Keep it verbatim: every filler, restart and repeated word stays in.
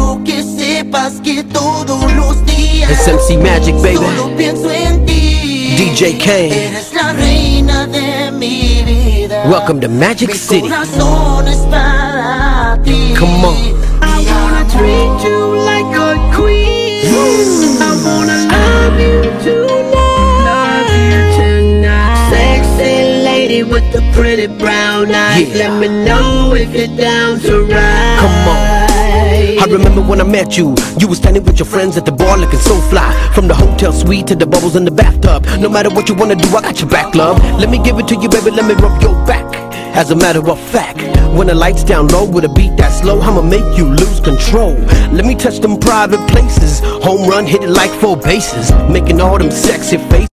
Quiero que sepas que todos los días It's M C Magic, baby. Solo pienso en ti. D J Kane. Eres la reina de mi vida. Welcome to Magic Mi City. corazón es para ti. Come on. I wanna treat you like a queen. I wanna love you tonight. Love you tonight. Sexy lady with the pretty brown eyes. Yeah. Let me know if you're down to ride. Come on. I remember when I met you. You were standing with your friends at the bar looking so fly. From the hotel suite to the bubbles in the bathtub. No matter what you wanna do, I got your back, love. Let me give it to you, baby, let me rub your back. As a matter of fact, when the lights down low with a beat that slow, I'ma make you lose control. Let me touch them private places. Home run, hit it like four bases. Making all them sexy faces.